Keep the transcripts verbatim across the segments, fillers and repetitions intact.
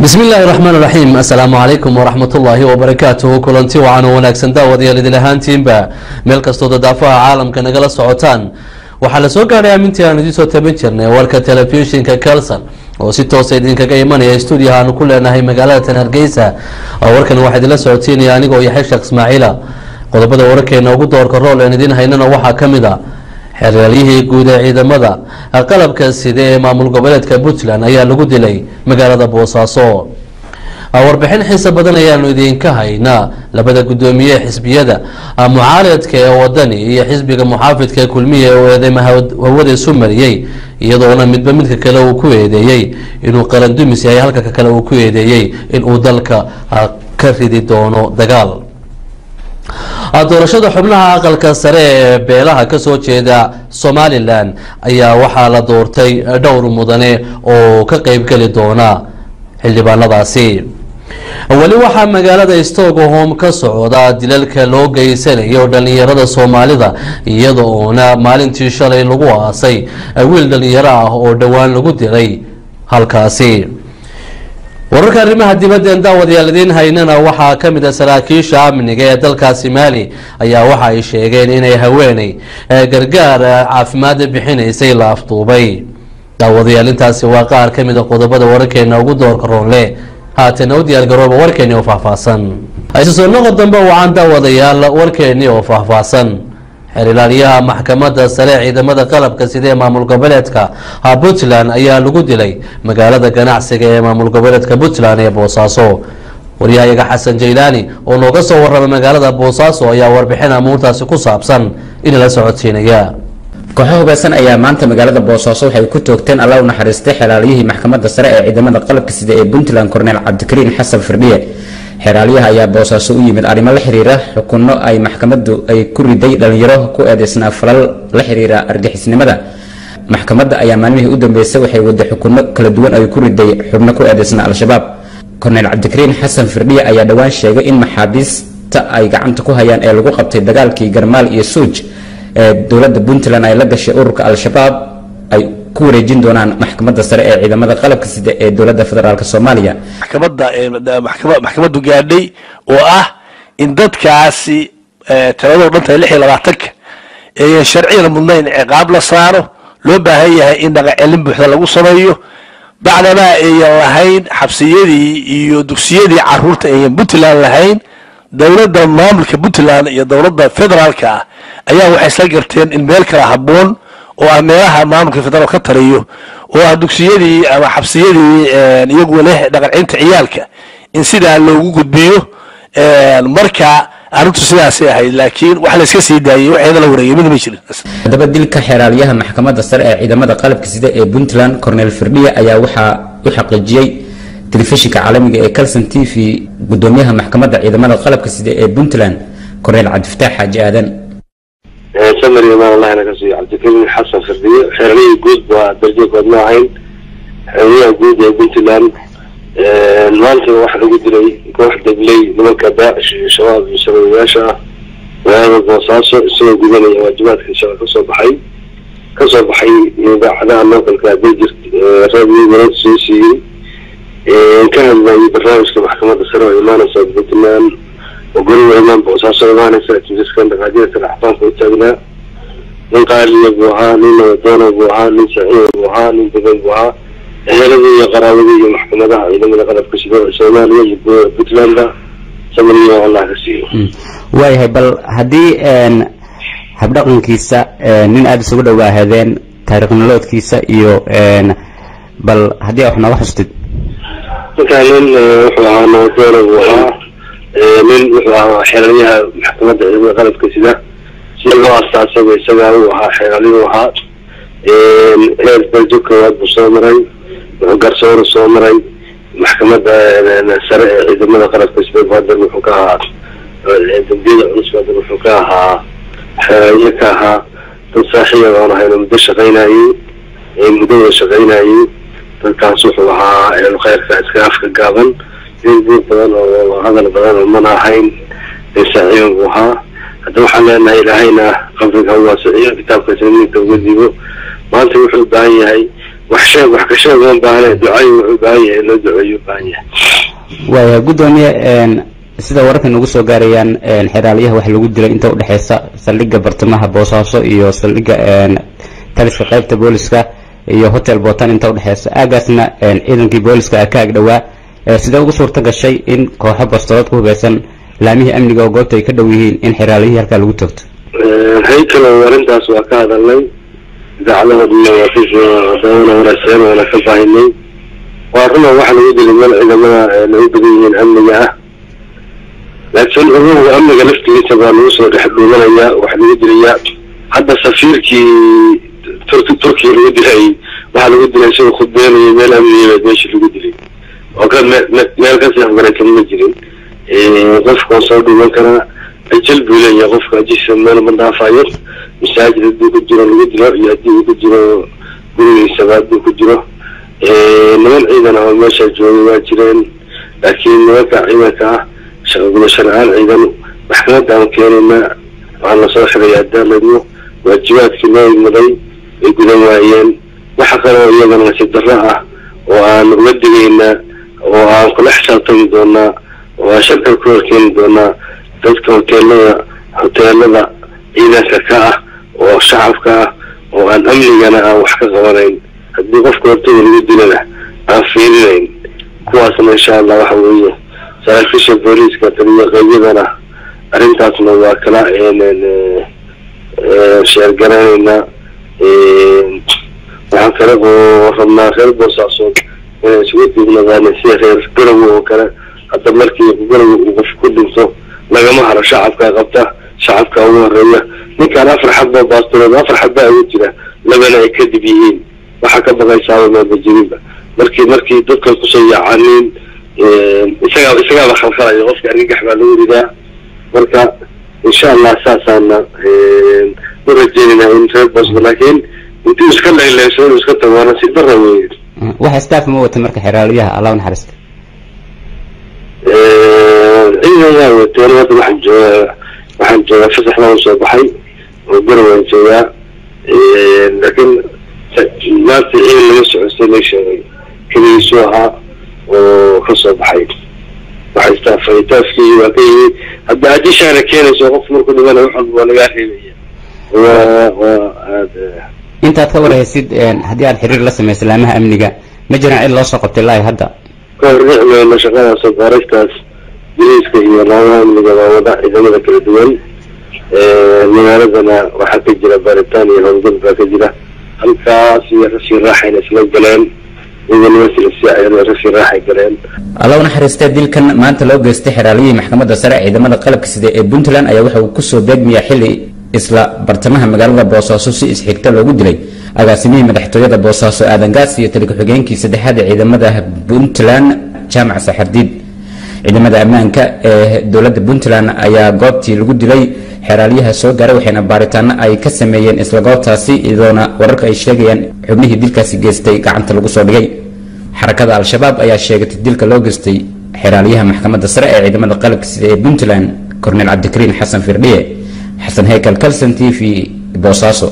بسم الله الرحمن الرحيم. السلام عليكم ورحمة الله وبركاته. كلنتي وعن وناكسن داوديا لدلهانتين با مeel kastoo dadaafaha caalamka nagala socotaan waxaa la soo gaaray amintii aan idin soo tabin jirnay warka telefishinka Kalsan oo si toos ah idinkaga imanaya stuudiyaha aan ku leenahay magaalada Hargeysa. warkan waxa idin la socotiinaya anigoo yahay Sheekh Ismaaciila. qodobada warkeena ugu doorka rool aan idin haynana waxaa kamid ah xeeralihii guud ee ciidamada qalabka sida ee maamul goboleedka Puntland ayaa lagu dilay magaalada Boosaaso. warbixin xiisa badan ayaanu idinka haynaa labada gudoomiye xisbiyada mucaaradka ee wadani iyo xisbiga muxaafidka ee kulmiye oo eedeymaha hawada isu mariyay iyadoona midba midka kale uu ku eedeeyay inuu qaran dumis yahay halka kale uu ku eedeeyay inuu dalka ka ridi doono dagaal. doorashada xubnaha aqalka sare ee beelaha ka soo jeeda Somaliland ayaa waxaa la doortay dhowr mudane oo ka qayb gali doona xildhibaanadaasi. wali waxaa magaalada Stockholm ka socda dilalka loo geysanayo dhalinyarada Soomaalida iyadoo maalintii shalay lagu aasay wiil dhalinyaro ah oo dhawaan lagu dilay halkaasi. wararka arrimaha dibadda ee daawadyaaliin haynana waxaa kamid ah saraakiisha amniga ee dalkaasi Mali ayaa waxa ay sheegeen inay haweenay gargaar caafimaad bixinaysay la afduubay. daawadyaaliintaasi waa qaar kamid ah qodobada wararkeena ugu doorka roonle haatan u diyaar garooba warkeeni oo faahfaahsan. ay soo noqon dambe waxaan daawadayaal warkeeni oo faahfaahsan. xeerlaaliyaha maxkamadda sare ciidamada qalabka sida ee maamul goboleedka Puntland ayaa lagu dilay magaalada ganacsiga ee maamul goboleedka Puntland ee Boosaaso. wariyaha Xasan Jeylaani oo nooga soo warramay magaalada Boosaaso ayaa warbixin amuurtaasi ku saabsan in la socodsiinaya. kooxo hubeysan ayaa maanta magaalada Boosaaso waxay ku toogteen Allah u naxariistay xeerlaaliyihii maxkamadda sare ee ciidamada qalabka sida ee Puntland Cornel Cabdikariin Xasan Firdhiye. xeeraliyaha ayaa Boosaaso u yimid arrimo la xiriira xukunno ay maxkamaddu ay ku riday dhalinyaro ku eedeysnaa falal la xiriira argixisnimada. maxkamadda ayaa maalmihii u dambeysay waxay wada xukunno kala duwan ay ku riday xubno ku eedeysnaa al-shabaab. Cornel Cabdikariin Xasan Firdhiye ayaa dhawaan sheegay in maxaabiista ay gacanta ku hayaan ee lagu qabtay dagaalkii Garmaal iyo Suuj ee dowladda Puntland ay la gashay ururka al-shabaab ay ku wareejin doonaan maxkamadda sare ee ciidamada qalabka sida ee dowladda federaalka Soomaaliya. maxkamadda maxkamadda maxkamaddu gaadhay oo ah in dadkaasi taladoo dhantay lix iyo labaatan ee sharciga mudnayn ciqaab la saaro loo baahan yahay in dhaqan celin buuxda lagu sameeyo bacdama ay lahayn xabsiyadii iyo dugsiyadii caruurta ee Puntland lahayn. dowladda maamulka Puntland iyo dowladda federaalka ayaa waxay isla garteen in meel kala haboon oo ah meelaha maamulka federaalka ka tariyo oo ah dugsiyadii ama xabsiyadii iyagu leh dhaqan celinta ciyaalka in sidaa loogu gudbiyo. marka arrintu sidaas ay ahayd laakiin wax la iska sii daayay waxeeda la wareegay mid ma jirin. hadaba dilka xeeraliyaha maxkamadda sare ee ciidamada qalabka sida ee Puntland Cornel Firdhiye ayaa waxa uu xaqiijiyay telefishinka caalamiga ee Kalsan T V gudoomiyaha maxkamadda ciidamada qalabka sida ee Puntland Cornel Cabdifataax Xaaji Aadan. سمري ما الله نكسي عبدالكريم حسن فردية حرية جود بدرجة قد ما عين حرية جود يا بنت الآن المالتي واحد جود لي واحد لي لما كباء شباب يسوي ياشا وهذا القصاص يسوي جودني واجبات إن شاء الله كسر بحي كسر بحي إذا حدا النقل كبيجر رابي ورد سيسي كان برنامج كمحكمة السرعة إيمان صاد بنت الآن وقالوا إمام بوصاص إيمان سأتي جسكن دقادية الأحطان في التابنا من قال لي أبوها من ودون أبوها من سعيد أبوها من بغي أبوها هي الذي يقرأ لي محكمة دها إذا من قرأت كسبوع السومال يجب بطلان له سمني والله كسيه واي بل هدي habdhaqan kiisa nin aad isugu dhawaahadeen taariikh nololeedkiisa iyo bal hadii wax naga xustid كان وحنا نودون أبوها من وحنا حريها محكمة عدم غلب كسيدة سيروا أساسا ويسوا وها حريها وها هير بلجوك واد بصومري وقرصور صومري محكمة سرع عدم غلب كسيدة وهذا المحكاها التنبيل عنصر هذا المحكاها حريكاها تصاحية وانا هنا مدى شغيناي مدى شغيناي كان صوح وها الخير كاسكاف كقابل ينبي بدن وهذا البدن المناحين يسعيون وها هذا وحنا لنا إلهينا قبل هو سعيد كتاب كسرين توجديه ما أنت وحول باهي هاي وحشة وحكشة من بعنا دعاء وبايع لا دعاء وبايع وقدومي sida wararka nagu soo gaarayaan een xiraaliyaha wax lagu dilay inta u dhaxaysa saldhigga bartamaha Boosaaso iyo saldhigga een taliska qaybta booliska iyo hotel Bootan inta u dhaxaysa aagaasna een ciidankii booliska ka ag dhawaa sida ugu suurta gashay in kooxo bastood ku hubeysan laamihi amniga oo goobta ay ka dhow yihiin in xiraaliyaha halka lagu tagto هيكل ورنتاس وكاد الله دعنا الله وفيه دعونا ورسالة ولا كفاهني وأرنا واحد يدري من عندما نودي من أمنية لكن هو أمنية لفت لي تبغى نوصل يحبون لنا واحد يدري حتى سفير كي تركي تركي يدري واحد يدري يسوي خدامي من أمنية ليش يدري وكان ما ما القصة يحضر كم مجرين غف وصل بمكان الجلب ولا يغف جسم من من ضعفاير مساجد دو كجرا الودرا يدي كجرا بني سباد دو كجرا نمن أيضا هو ماشى جوي واجرين لكن وقع عمكا شغل شرعان أيضا محمد عن كيرنا وعلى صاحب الأداء لديه واجبات كنا المضي يقولون وعيان وحقنا أيضا نسيد الرأة وعن ودينا وعن كل حساب تندونا وشركة كل كندونا dadka hoteelada hoteelada ciidanka ka ah oo shacabka ah oo aan amnigana aan wax ka qabanayn haddii qofka hortooda lagu dilana aan fiirinayn kuwaasna insha allah waxa weeye saraakiisha booliiska taliya qaybadana arrintaasna waa kala sheergaraynayna waxaan kale oo rabnaa reer Boosaaso inay isugu diibnadaan si reer Garowe oo kale hadda markii Garowe uu qof ku dhinto لما هرب شعب كقبته شعب كأول رجع نكان أفرح حبة باسترد أفرح حبة وجرة لما يكذبين وحكى بغى يساوي ما بجريبة مركي مركي دكتور قصية عنين إسقى إسقى بخلخلة يغفق أرجع حملوني ده مركا إن شاء الله أساسا نرجعنا إنتر بس لكن أنت مشكلة إلا يسوي مشكلة وأنا سيدرنا وين واحد ستاف موت مركا حراريها الله ونحرست إيه والتواليات واحد جوا واحد جوا فتح له صباحي وقروا جوا لكن ما في اللي يسوي سليشن كذي يسوها وخص صباحي واحد استافي تافكي وكي هذا أدي شهر كان يسوق في مركز ولا يحب ولا يأخذ و وهذا أنت تصور يا سيد هدي الحرير لسه مسلمها أمنية مجرى إلا سقط الله هذا كان ما شغال صباريستاس بيسكي والله من الجواب إذا ما ذكر الدول من هذا راح تجرى بريطانيا هنقول بتجرى الكاس يرسل راح ينسل الجلال إذا نمثل الساعة يرسل راح الجلال الله ونحرست ديل كان ما أنت لو جستحر عليه محكمة السرع إذا ما قلب كسد بنتلان أي واحد وكسر بيجمع حلي إسلا برتمها مجال بوصاصو سي إسحكت لو جد لي أقاسمي مدحتوية بوصاصو آدم قاسي يتلك حجين كي سد هذا إذا ماذا بنتلان جامع سحرديد ciidamada ammaanka ee dawladda Puntland ayaa goobtii lagu dilay xeraaliyaha soo gaaray waxayna baaritaan ay ka sameeyeen isla goobtaasi idoona wararka ay sheegayaan xubnihii dilkaasi geystay gacanta lagu soo dhigay xarakada al-shabaab ayaa sheegtay dilka loo geystay xeraaliyaha maxkamadda sare ee ciidamada qalabka sida ee Puntland Colonel Cabdikariin Xasan Firdhiye Xasan Heykal Kalsan T V Boosaaso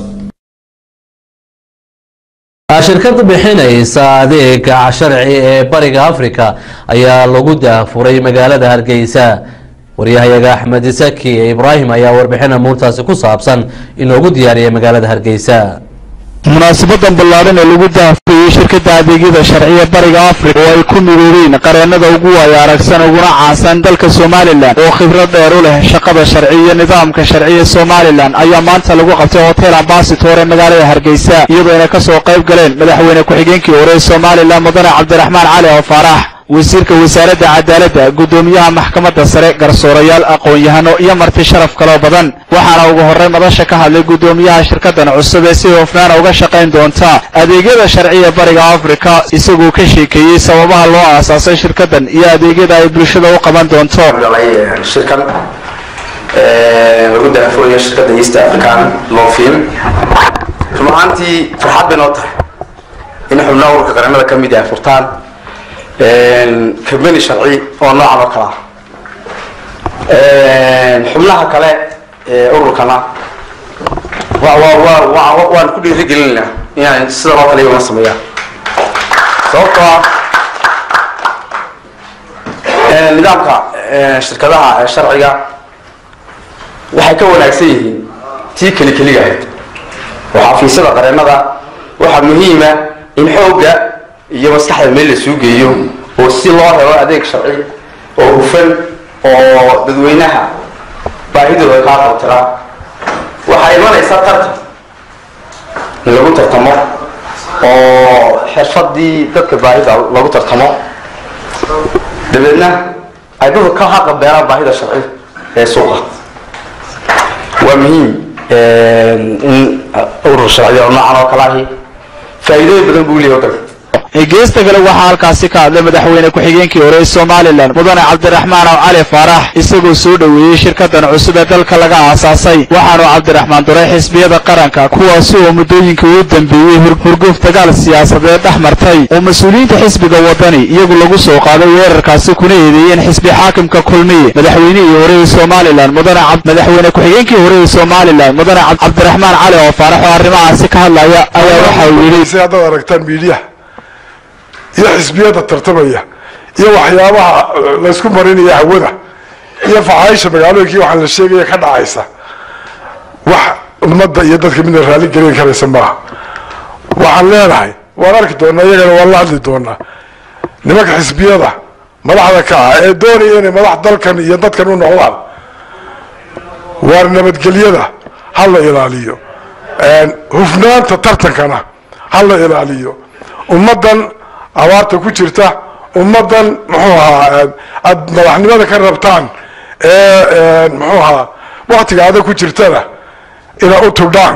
shirkadda bixinaysa adeega sharci ee bariga Afrika ayaa lagu daafuray magaalada Hargeysa wariyahayaga Axmed Isaki Ibrahim ayaa warbixin muurtaasi ku saabsan inoogu diyaariyay magaalada Hargeysa munaasabadan ballaaran ee lagu daafuriyay shirkadda adeegyada sharciga bariga Afrika oo ay ku midoobeen qareenada ugu way aragsan uguna caansan dalka Soomaaliland oo khibrad dheer u leh shaqada sharciga nidaamka sharciga Soomaaliland ayaa maanta lagu qabtay hotel Ambassador ee magaalada Hargeysa iyadoo ay ka soo qayb galeen madaxweyne ku-xigeenkii hore Soomaaliland Mudane Cabdiraxmaan Cali oo Faarax wasiirka wasaaradda cadaaladda gudoomiyaha maxkamadda sare garsoorayaal aqoon-yahano iyo marti sharaf kale badan waxaana ugu horreyn madasha ka hadlay gudoomiyaha shirkaddan cusub ee si hufnaan uga shaqayn doonta adeegyada sharciga bariga Afrika isagoo ka sheekeeyay sababaha loo aasaasay shirkaddan iyo adeegyada ay bulshada u qaban doonto shirkad ee lagu daafuriyay shirkadda East African Law Firm rumaantii farxad bay noo tahay in xubnaha ururka qaranada ka mid ah furtaan كمبني شرعي أو نوع كلا حملها كلا أورو كلا و و و و وان كل رجلنا يعني سلطة لي ونصمية sababtoo ah nidaamka shirkadaha sharciga waxay ka wanaagsan yihiin tii keli keliga ahayd oo xafiisyada qareennada waxaa muhiima in xoogga iyo maskaxda meel la suu geeyo oo si loo helo adeeg sharci oo hufan oo dadweynaha baahidooda kaa qabtira waxaa imanaysa tartan in lagu tartamo oo xirfadii dadka baahida lagu tartamo dabeedna ay dadku ka haqabeelaan baahida sharci ee suuqa waa muhiim in urur sharciyo noocan oo kale ahi faa'iidooyin badan buu leeyahay waddanka geesta kale waxaa halkaasi ka hadlay madaxweyne ku-xigeenkii hore ee Somaliland mudane Cabdiraxmaan Cali Faarax isagoo soo dhaweeyay shirkadan cusub ee dalka laga aasaasay waxaanu Cabdiraxmaan duray xisbiyada qaranka kuwaas oo muddooyinkii ugu dambeeyay hurguf dagaal siyaasadeed dhexmartay oo mas'uuliyiinta xisbiga wadani iyagu lagu soo qaaday weerarkaasi kuna eedeeyeen xisbi xaakimka kulmiye madaxweynihii hore ee Somaliland mudane madaxweyne ku-xigeenkii hore ee Somaliland mudane Cabdiraxmaan Cali Faarax oo arrimahaasi ka hadlaya ayaa waxa uu yiri si aad aragtaan media iyo xisbiyada tartamaya iyo waxyaabaha la isku marinaya hawada iyo faxaysha magaalooyinkii waxaan la sheegaya ka dhacaysa wax ummadda iyo dadka midna raali gelin karaysa maaha waxaan leenahay waan arki doonaa iyagana waan la hadli doonaa nimanka xisbiyada madaxda ka ah ee doonaya inay madax dalkan iyo dadkan u noqdaan waar nabadgelyada ha la ilaaliyo hufnaanta tartankana ha la ilaaliyo ummaddan abaarta ku jirta ummadan muxuu ahaa aad madaxnimada ka rabtaan ee muxuu ahaa waqtiga adag ku jirtana ina u tubdhaan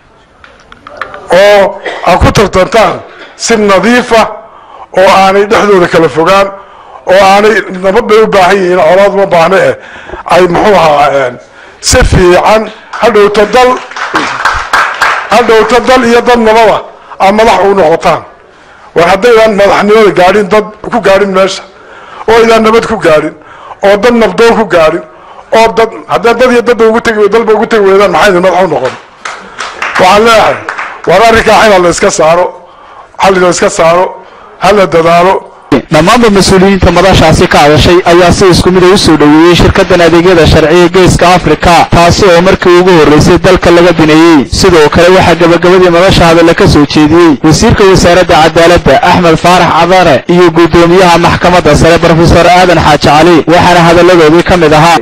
oo aad ku tartantaan si nadiifa oo aanay dhexdooda kala fogaan oo aanay nabad bay u baahan yihiin colaad uma baahne eh ay muxuu ahaa si fiican hadhowto dal hadhowto dal iyo dad nabada aad madax u noqotaan war haddaydan madaxnimada gaadhin dad ku gaadhin meesha oo idaan nabad ku gaadhin oo dad nabdoon ku gaadhin oo dad haddii dad iyo dadba ugu tegi dalba ugu tegi weydaan maxay idin madax u noqon waxaan leeyahay war arrinkaa xilal la iska saaro xalli la iska saaro hala dadaalo dhammaanba mas-uuliyiinta madashaasi ka hadashay ayaa si isku mid u soo dhaweeyay shirkadan adeegyada sharciga geeska Afrika taasi oo markii ugu horeysay dalka laga bineeyay sidoo kale waxa gabagabadii madasha hadal ka soo jeediyay wasiirka wasaaradda cadaaladda Axmed Faarax Cadane iyo gudoomiyaha maxkamadda sare Professor Aadan Xaaji Cali waxaana hadaladoodii ka mid ahaa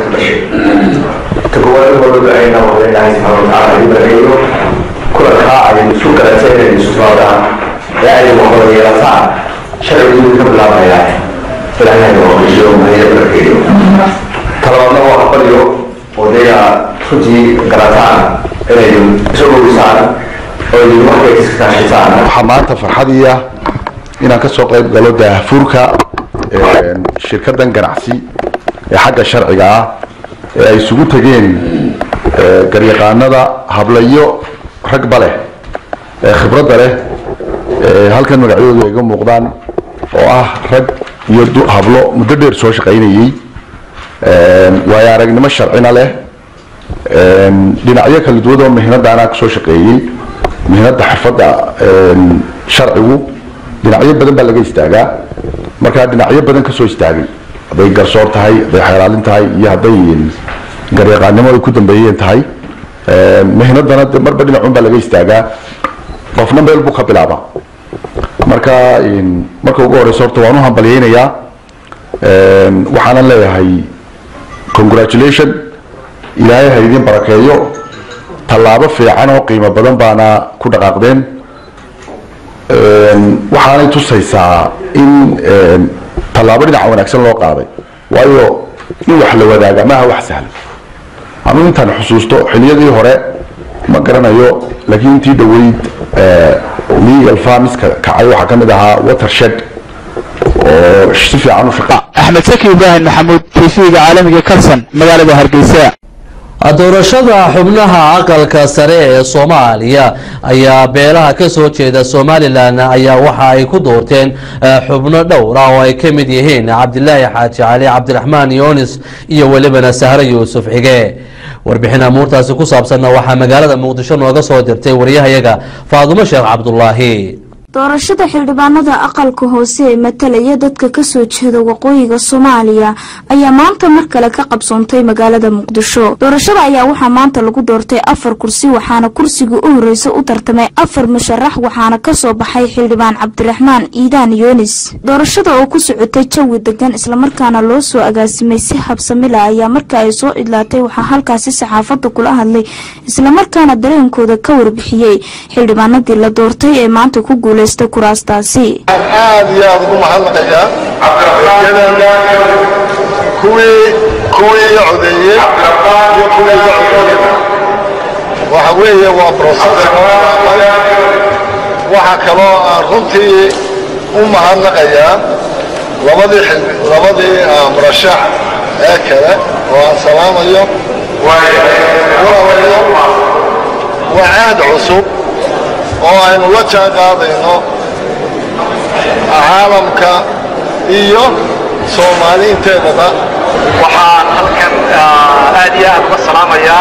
sharcigu ka bilaabaya ilaahay oo qiyo mahayad barkeeyo talabaadna waa aqbaliyo odayaa runtii garataan inay isoo goysaan oo idin waxay iska kaashataan waxaa maanta farxadiya inaan ka soo qayb galo daahfurka shirkadan ganacsi ee xagga sharciga ah ee ay isugu tageen garyaqaanada hablayo ragba leh ee khibradda leh halkan magacyadoodu ay ga muuqdaan oo ah rag iyo hablo muddo dheer soo shaqaynayay waayo aragnimo sharcina leh dhinacyo kala duwan oo mihnadaana ka soo shaqeeyay mihnada xirfadda sharcigu dhinacyo badan baa laga istaagaa markaa dhinacyo badan ka soo istaagay hadday garsoor tahay hadday xeelaalin tahay iyo hadday garyaqaannimo ay ku dambeeyeen tahay mihnadana marba dhinacun baa laga istaagaa qofna meel buu ka bilaabaa marka marka ugu horeysa horta waan u hambalyeynayaa waxaanan leeyahay congratulation ilaahay ha idin barakeeyo tallaabo fiican oo qiimo badan baana ku dhaqaaqdeen waxaanay tusaysaa in tallaabo dhinaca wanaagsan loo qaaday waayo in wax la wadaaga maaha wax sahlan anu intaan xusuusto xiliyadii hore ma garanayo laakiin intii dhaweyd legal farmska kacay waxaa ka mid ahaa watershed oo si fiican u shaqeeya Axmed Saki Ibrahim Maxamuud T V-ga caalamiga Kalsan magaalada Hargeysa doorashada xubnaha aqalka sare ee Soomaaliya ayaa beelaha ka soo jeeda Somaliland ayaa waxa ay ku doorteen xubno dhowr ah oo ay ka mid yihiin Cabdilaahi Xaaji Cali Cabdiraxmaan Yoonis iyo walibana Sahra Yuusuf Xige warbixin amuurtaasi ku saabsan waxa magaalada Muqdisho nooga soo dirtay wariyahayaga Faadumo Sheekh Cabdullaahi doorashada xildhibaanada aqalka hoose ee matalaya dadka ka soo jeeda waqooyiga Soomaaliya ayaa maanta mar kale ka qabsoontay magaalada Muqdisho. doorashada ayaa waxaa maanta lagu doortay afar kursi waxaana kursiga u horeeyay u tartamay afar musharax waxaana ka soo baxay xildhibaan Cabdiraxmaan Iidaan Yoonis. doorashada oo ku socotay jawi degan isla markaana loo soo agaasimay si habsami leh ayaa markaa ay soo idlaatay waxaa halkaasi saxaafadda kula hadlay isla markaana dareenkooda ka warbixiyay xildhibaanadii la doortay ee maanta ku guuleystay kuraastaasi. aad iyo aad ugu mahadnaqaya kuwii kuwii codeeyay iyo kuwii codeeyay waxa weeye waa process waxa kaloo aan runtii u mahadnaqaya labadii labadii murashax ee kale oo aan salaamayo waa aad cusub oo aynu la jaan qaadayno caalamka iyo Soomaaliinteedaba. waxaan halkan aad iyo aad uga salaamayaa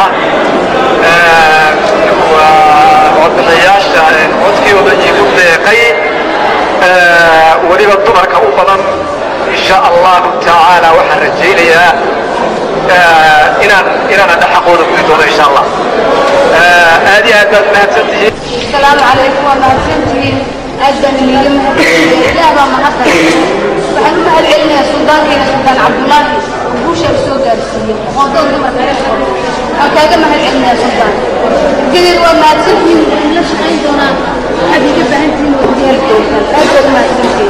wadanayaasha codkooda iigu deeqay weliba dumarka u badan insha allahu tacaala waxaan rajaynayaa inaan inaan xaqooda ku doono insha allah. aad iyo aad baad mahadsantihiin. السلام عليكم ومحسنتين أجل من لا ما محضر وحنا ما علينا سلطان كنا سلطان عبد الله وبوش السوق السيء وضل ما تعرفه أكاد ما علينا سلطان كذا وما تسمين ليش عندنا هذه جبهتين وديال أجل ما تسمين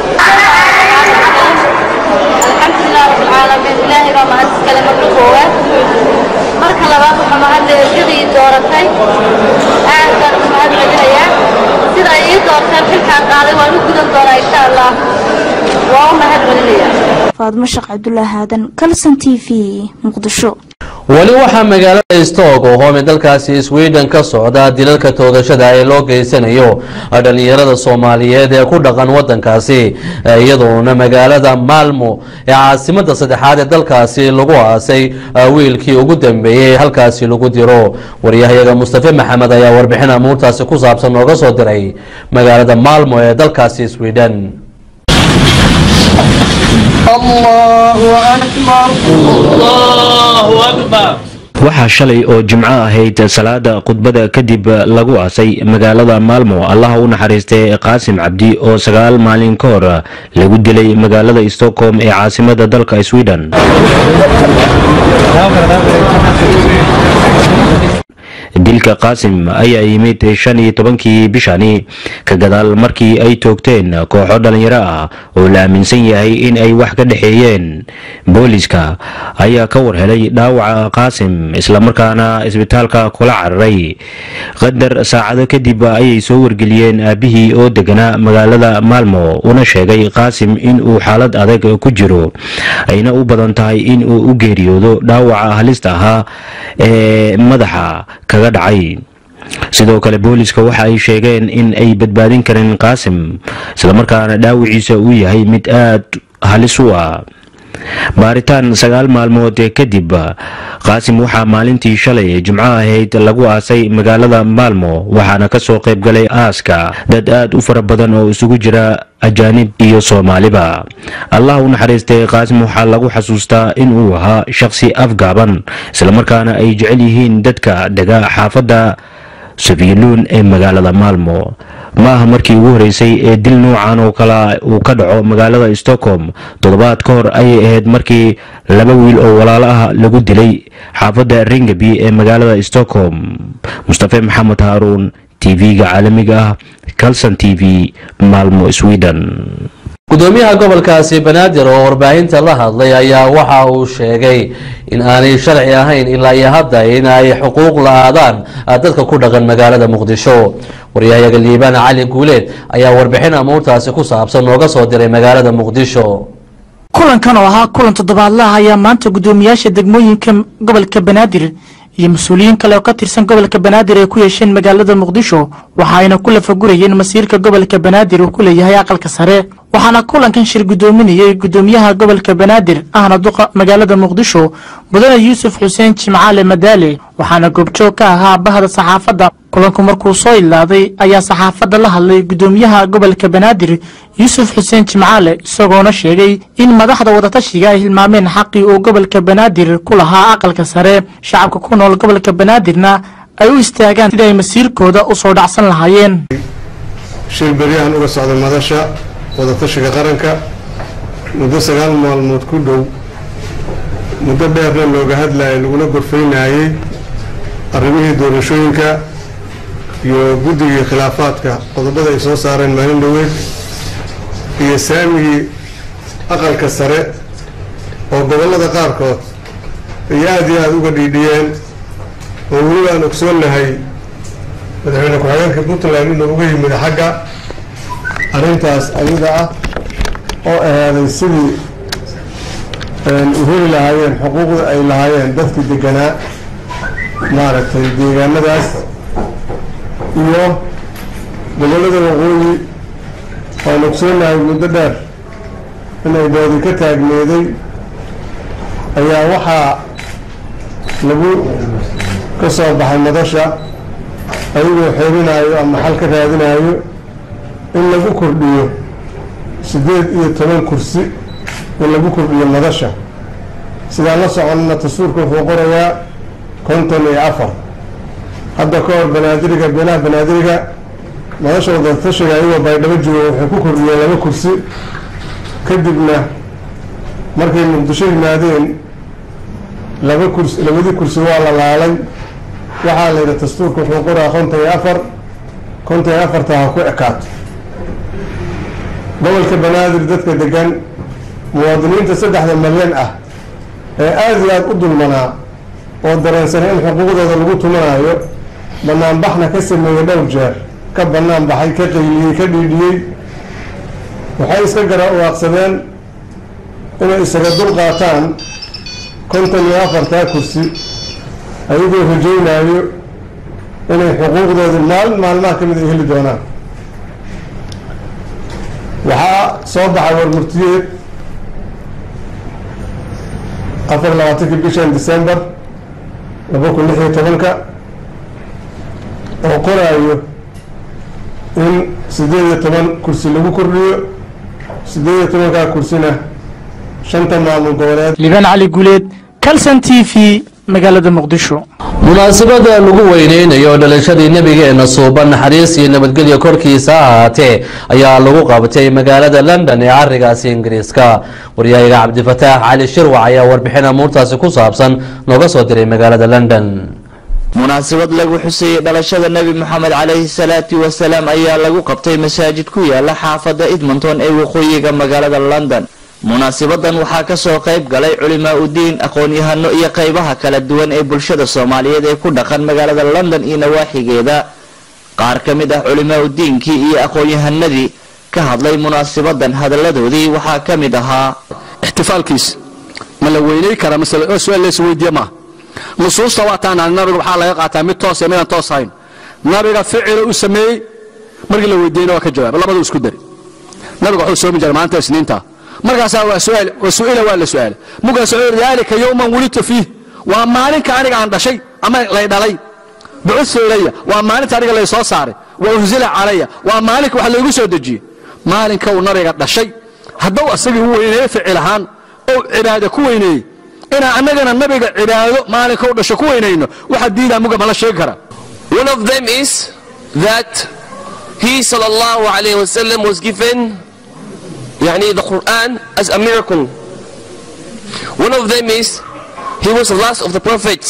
الحمد لله رب العالمين الله رب العالمين مبروك marka labaad waxa mahadlay sidii dooratay aad baan u mahadcelinayaa sida ay doortaan xilkaan qaaday waan u gudan doonaa insha Allah waa mahadcelinayaa. Faadmo Sheekh Cabdullaahi Aadan Kalsan T V Muqdisho. wali waxaa magaalada Stockholm oo dalkaasi Sweden ka socda dilalka toogashada ee loo geysanayo dhalinyarada Soomaaliyeed ee ku dhaqan wadankaasi iyadoona magaalada Malmo ee caasimada saddexaad ee dalkaasi lagu aasay wiilkii ugu dambeeyay halkaasi lagu diro. wariyahayaga Mustafa Maxamed ayaa warbixin amuurtaasi ku saabsan nooga soo diray magaalada Malmo ee dalkaasi Sweden. Allahu akbar Allahu akbar. waxaa shalay oo jimco ahayd salaada khudbada kadib lagu aasay magaalada Malmo Allah u naxariistay Qaasim Cabdi oo sagaal maalin ka hor lagu dilay magaalada Stockholm ee caasimada dalka Sweden. dilka Qaasim ayaa yimid shan iyo tobankii bishani ka gadaal markii ay toogteen kooxo dhalinyaro ah oo la aaminsan yahay in ay wax ka dhaxeeyeen. booliska ayaa ka warhelay dhaawaca Qaasim isla markaana isbitaalka kula cararay. qadar saacado kadib ayay soo wargeliyeen aabihii oo deganaa magaalada Malmo una sheegay Qaasim in uu xaalad adag ku jiro ayna u badan tahay in uu u geeriyoodo dhaawaca halista ahaa ee madaxa kaga dhacay. sidoo kale booliska waxa ay sheegeen in ay badbaadin karin Qaasim isla markaana dhaawiciisa uu yahay mid aad halis u ah. baaritaan sagaal maalmood kadib Qaasim waxaa maalintii shalay jimco ahayd lagu aasay magaalada Malmo waxaana ka soo qayb galay aaska dad aad u fara badan oo isugu jira ajaanib iyo Soomaaliba. Allah u naxariistay Qaasim waxaa lagu xasuustaa in uu ahaa shakhsi afgaaban isla markaana ay jecel yihiin dadka dhaga xaafadda Saviluun ee magaalada Malmo. ma aha markii ugu horeysay ee dil noocan oo kala uu ka dhaco magaalada Stockholm. toddobaad ka hor ayay ahayd markii laba wiil oo walaalo ah lagu dilay xaafadda Ringaby ee magaalada Stockholm. Mustafa Maxamed Haruun T V-ga caalamiga ah Kalsan T V Malmo Sweden. gudoomiyaha gobolkaasi Banaadir oo warbaahinta la hadlay ayaa waxa uu sheegay in aanay sharci ahayn ilaa iyo hadda in ay xuquuq laadaan dadka ku dhaqan magaalada Muqdisho. wariyahayaga Liibaan Cali Guuleed ayaa warbixin amuurtaasi ku saabsan nooga soo diray magaalada Muqdisho. kulankan oo ahaa kulan toddobaadlaha ayaa maanta gudoomiyaasha degmooyinka gobolka Banaadir iyo mas'uuliyiin kale oo ka tirsan gobolka Banaadir ay ku yeesheen magaalada Muqdisho waxayna ku lafagurayeen masiirka gobolka Banaadir oo ku leeyahay aqalka sare. waxaana kulankan shir gudoominayay gudoomiyaha gobolka Banaadir ahna duqa magaalada Muqdisho mudane Yuusuf Xuseen Jimcaale Madaale waxaana goobjoog ka ahaa bahda saxaafadda kulanku markuu soo ilaaday ayaa saxaafadda la hadlay gudoomiyaha gobolka banaadir yuusuf xuseen jimcaale isagoona sheegay in madaxda wadatashiga ay hilmaameen xaqii uu gobolka banaadir ku lahaa aqalka sare shacabka ku nool gobolka banaadirna ay u istaagaan sidii ay masiirkooda u soo dhacsan lahaayeen shir beryahan uga socday madasha wadatashiga qaranka muddo sagaal maalmood ku dhow muddo dheerna looga hadlayay laguna gorfaynayay arrimihii doorashooyinka iyo guddigii khilaafaadka qodobada ay soo saareen maalin dhaweed iyo saamigii aqalka sare oo gobollada qaarkood ay aada iyo aada uga dhiidhiyeen oo weliba aan ogsoonnahay madaxweyne ku-xigeenka puntland inuu uga yimid xagga arrintaas ayada ah oo ahaaday sidii u heli lahaayeen xuquuqda ay lahaayeen dadkii deganaa maaragtay deegaanadaas iyo gobollada waqooyi waan ogsoonahay muddo dheer inay doodi ka taagneeday ayaa waxaa lagu ka soo baxay madasha ayagoo xeerinaayo ama xal ka raadinaayo in lagu kordhiyo siddeed iyo toban kursi in lagu kordhiyo madasha sidaan la soconna dastuurka wuxuu qorayaa konton iyo afar hadda ka hor banaadiriga beelaha banaadiriga madasha wadatashiga ayagoo baydhabo jooga waxay ku kordhiyeen laba kursi kadibna markay muqdisho yimaadeen laba kursi labadii kursi waa la laalay waxaa la yidhi dastuurka wuxuu qoraa konton iyo afar konton iyo afarta ha ku ekaato gobolka banaadir dadka degan muwaadiniinta saddexda malyan ah ee aada iyo aada u dulmanaa oo dareensanay in xuquuqdooda lagu tumanayo banaanbaxna ka sameeyey dhowr jeer ka bannaan baxay ka qayliyey ka dhiidhiyey waxay iska gara uwaaqsadeen inay isaga dul qaataan konton iyo afartaa kursi ayagoo rajaynayo inay xuquuqdoodii maalin maalmaha ka mid ay heli doonaan waxaa soo baxay warmurtiyeed afar iyo labaatankii bishan december laba kun lix iyo tobanka oo qoraayo in siddeed iyo toban kursi lagu kordhiyo siddeed iyo tobankaa kursina shanta maamul goboleed liibaan cali guuleed kalson t v magaalada muqdisho munaasabada lagu weyneynayo dhalashadii nabigeena suuban naxariis iyo nabadgelyo korkiisa ahaatee ayaa lagu qabtay magaalada london ee carigaasi ingiriiska waryahayaga cabdifataax cali shirwac ayaa warbixin amuurtaasi ku saabsan nooga soo diray magaalada london munaasabad lagu xuseeyey dhalashada nebi moxamed calayhi salaatu wasalaam ayaa lagu qabtay masaajid ku yaala xaafadda edmonton ee waqooyiga magaalada london munaasabadan waxaa ka soo qayb galay culimaa udiin aqoon-yahano iyo qaybaha kala duwan ee bulshada soomaaliyeed ee ku dhaqan magaalada london iyo nawaaxigeeda qaar ka mid ah culimaa udiinkii iyo aqoon-yahanadii ka hadlay munaasabadan hadalladoodii waxaa ka mid ahaa ixtifaalkiis ma la weynay karaa masale oo su'aal la isweydiiyo ma nusuusta waataan nabiga waxaa laga qaataa mid toos iyo midaan toos ahayn nabiga ficil uu sameeyey markii la weydiiyeyna waa ka jawaab labadu isku dari nabiga wuxuu soo mijiray maanta isniinta markaasaa waa su'aal waa su'aal waa la su'aal muga su'aal dalika yawman wulidtu fiih waa maalinka aniga aan dhashay ama lay dhalay buusu ilayya waa maalinta aniga lay soo saaray waa unzila calaya waa maalinka wax lagu soo dajiyay maalinka uu nabiga dhashay hadduu asagii uu weyneeyay ficil ahaan oo cibaado ku weyneeyay ina annagana nabiga cibaado maalinka uu dhashay ku weyneyno waxa diidaa muga mala sheegi kara. One of them is that he sallallahu alayhi wa sallam was given يعني the Quran as a miracle. One of them is he was the last of the prophets.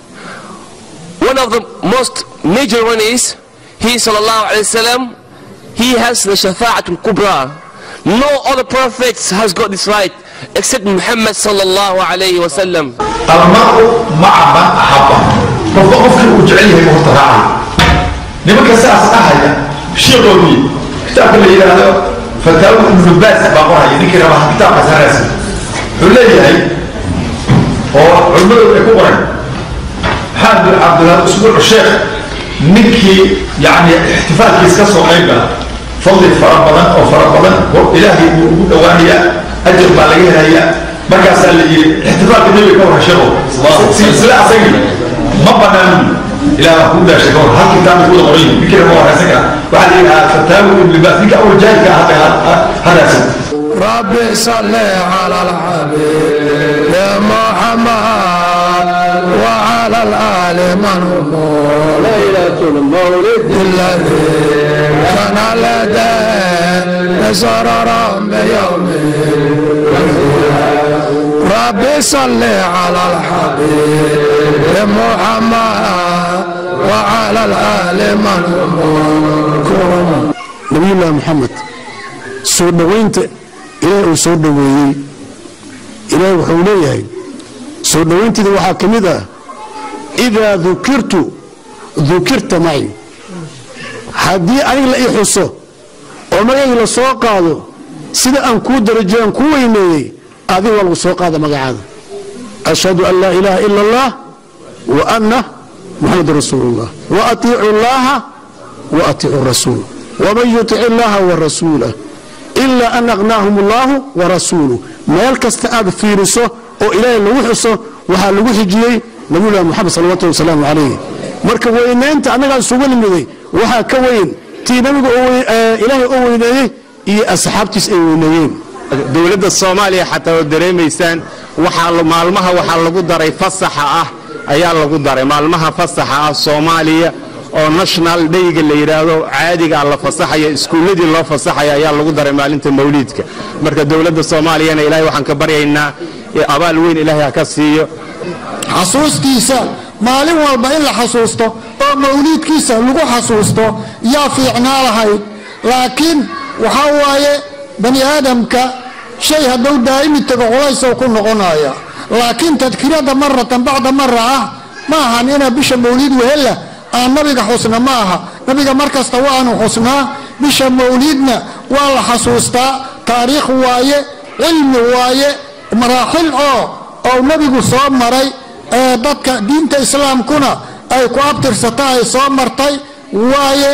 One of the most major one is he sallallahu alayhi wasallam he has the shafa'at al-kubra. No other prophets has got this right except Muhammad sallallahu alayhi wasallam. المرء مع من أحبه. فوقف وجعله مهتراعي. لما كساس أحد شيء قوي. كتاب اللي هذا فتاوى ابن باز باقوها يذكر ما كتاب سراسي حليه هي هو علماء يكون حامد عبد الله اسبوع الشيخ نكي يعني احتفال كيس كسر عيبه فضل فربنا او فربنا الهي ودوانيه اجر ما لقيها هي مركز احتفال النبي كون شيخه سلسله اصيل ما بنان إلى أقول لا شكور هل كتاب يقول قريب بكرة هو هسكا بعد فتاوي ابن باز بك أول جاي هذا هذا سن ربي صل على الحبيب يا محمد وعلى الآل من هم ليلة المولد الذي كان لديه سررا بيوم ربي صل على الحبيب يا محمد وعلى الآل من هم نبي الله محمد soo dhaweynta ilaahay uu soo dhaweeyey ilaahay wuxuu leeyahay soo dhaweyntiida waxaa ka mid ah idaa dukirtu dukirta maci haddii aniga la ii xuso oo magacayga la soo qaado sida aan kuu darajo aan kuu weyneeyey adiga waa lagu soo qaada magacaada ashhadu an laa ilaaha ila allah wa anna muxamadu rasuulullah wa atiicu allaha wa atiicu rasuul waman yutic illaha wa rasuulah إلا أن أغناهم الله ورسوله ما يلكست أب فيرسه أو إلهي لو حسه وها لو حجيي نبي الله محمد صلى الله عليه وسلم عليه مركب وين أنت أنا قال سوق المدي وها كوين تي نبي إلهي أوينيه إيه أصحابتي أوينيين دولة الصومالية حتى الدريميسان وحال مالمها وحال لو داري فصحة أه أيا لو داري مالمها فصحة الصومالية oo national day-ga la yiraahdo caadiga la fasaxayo iskuuladii loo fasaxayo ayaa lagu daray maalinta mawliidka marka dawladda Soomaaliyeena Ilaahay waxaan ka baryaynaa abaal weyn Ilaahay ka siiyo xasuustiisa maalin walba in la xasuusto oo mawliidkiisa lagu xasuusto yaa fiicnaa lahayd laakiin waxa waaye bani aadamka shay hadduu daa'imi tago culays oo ku noqonaya laakiin tadkirada maratan bacda marra ah ma ahan ina bisha mawliid wehela nabiga xusna ma aha nabiga markasta waanu xusnaa bisha mawliidna waa la xasuustaa taariikh waaye cilmi waaye maraaxil oo oo nabigu soo maray ee dadka diinta islaamkuna ay ku abtirsata ay soo martay waaye